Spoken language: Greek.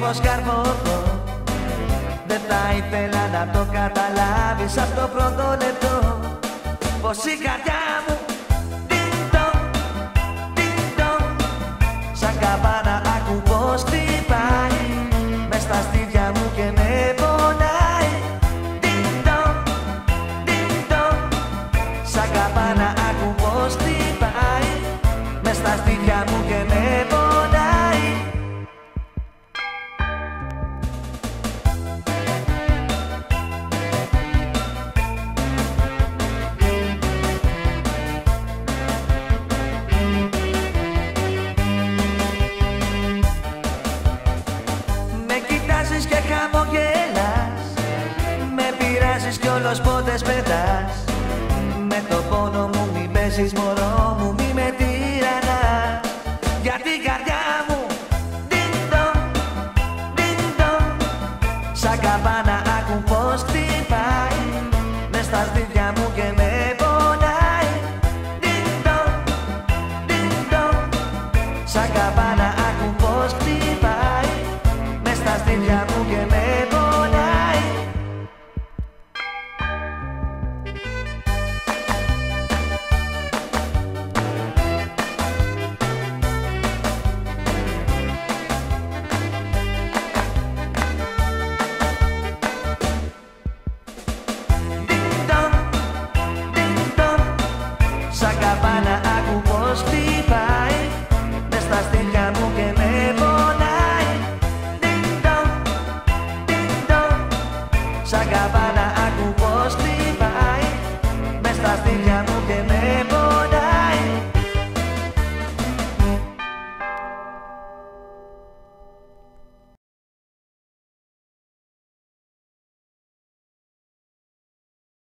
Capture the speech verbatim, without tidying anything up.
πως καρφωθώ. Δεν θα ήθελα να το καταλάβεις από το πρώτο λεπτό, πως η καρδιά μου τιν-τον, τιν-τον, σαν καμπάνα άκου πως χτυπάει μες στα στήθια μου και με πονάει. Τιν-τον, τιν-τον, σαν καμπάνα άκου πως χτυπάει μες στα στήθια μου και με πονάει. Και χαμογέλας, με πειράζεις κι όλος πότες πετάς. Με το πόνο μου μη παίζεις μωρό μου, μη με τυραννάς. Για την καρδιά μου τιν-τον, τιν-τον, σαν καμπάνα άκου πως χτυπάει μες στα στήθια μου και με πονάει. Τιν-τον, τιν-τον, σαν καμπάνα άκου πως χτυπάει μες στα στήθια μου και με πονάει. Τιν-τον, τιν-τον, σαν καμπάνα άκου πως χτυπάει μες στα στήθια μου και με πονάει. Σαν καμπάνα άκου πως χτυπάει μες στα στήθια μου και